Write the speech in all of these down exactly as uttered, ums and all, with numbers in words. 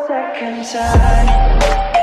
second time.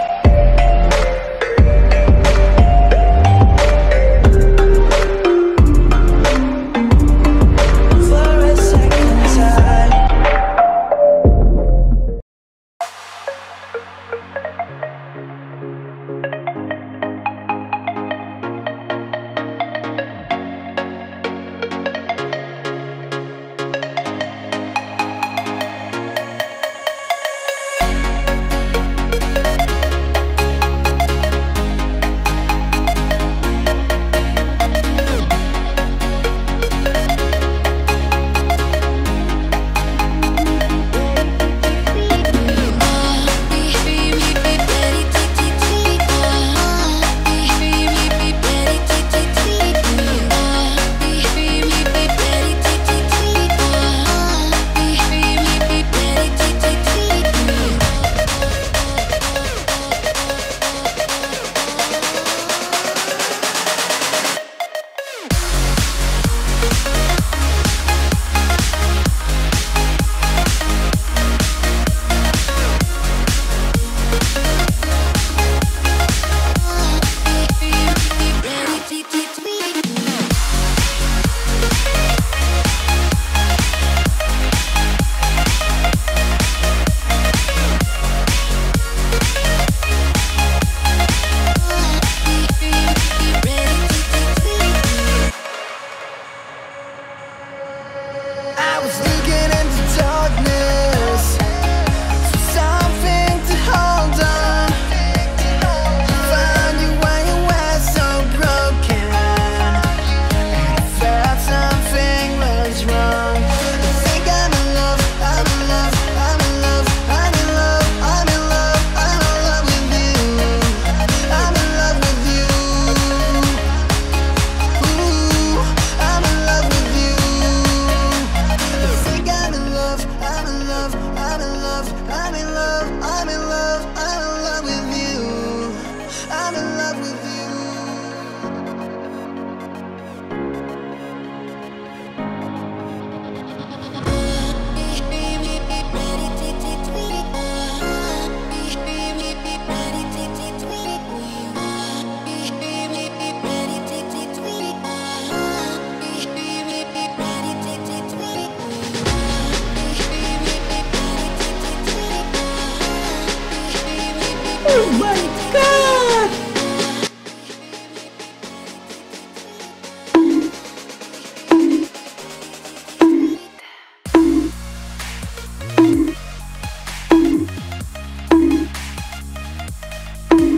I was looking into darkness for something to hold on. Found you when you were so broken, and I felt something was wrong. I think I'm in love, I'm in love, I'm in love, I'm in love, I'm in love, I'm in love with you. I'm in love with you. Ooh, I'm in love with you. I think I'm in love, I'm in love, I'm in love, I'm in love, I'm in love, I'm in love with you. I'm in love with you. Oh my god!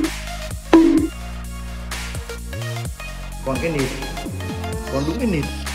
Còn cái nịt, còn đúng cái nịt.